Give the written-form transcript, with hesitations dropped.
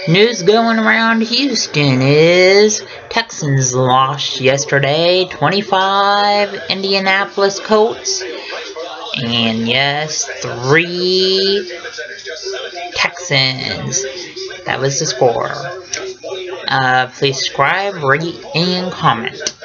News going around Houston is Texans lost yesterday, 25, Indianapolis Colts, and yes, 3 Texans. That was the score. Please subscribe, rate, and comment.